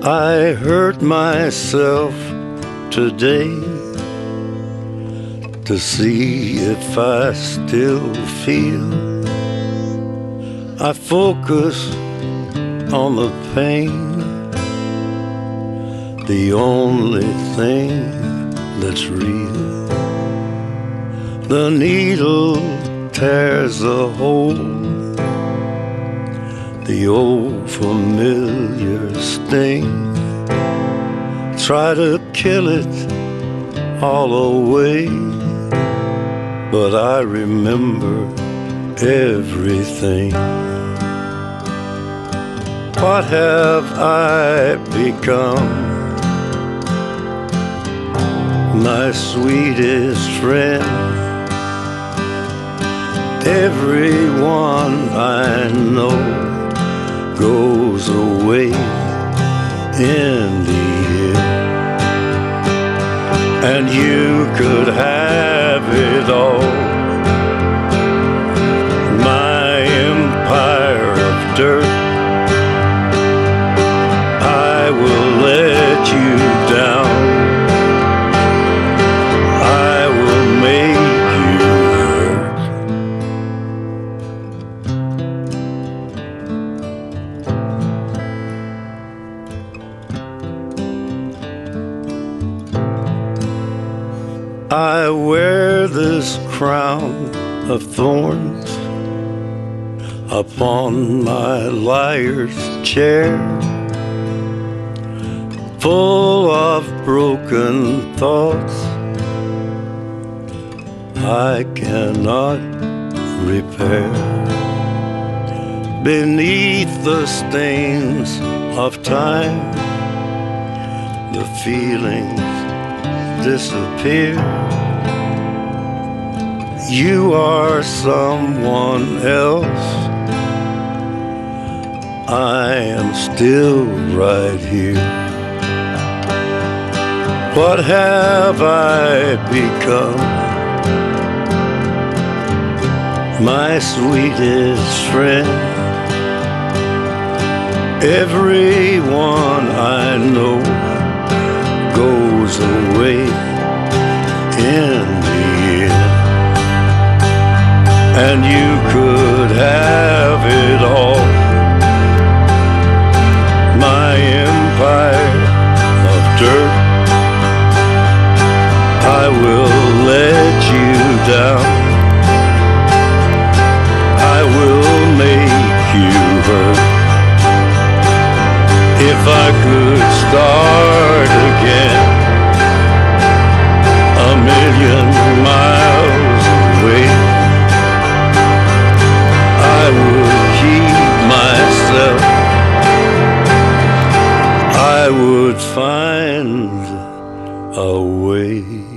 I hurt myself today to see if I still feel. I focus on the pain, the only thing that's real. The needle tears a hole, the old familiar sting. Try to kill it all away, but I remember everything. What have I become? My sweetest friend. Everyone I know goes away in the end, and you could have it all. My empire of dirt, I will let you down. I will make you hurt. I wear this crown of thorns upon my liar's chair, full of broken thoughts I cannot repair. Beneath the stains of time, the feelings disappear. You are someone else, I am still right here. What have I become? My sweetest friend. Everyone I know goes away in the end, and you could have it all. My empire of dirt, I will let you down. I will make you hurt. If I could start again, a million miles away, I would keep myself. I would find a way.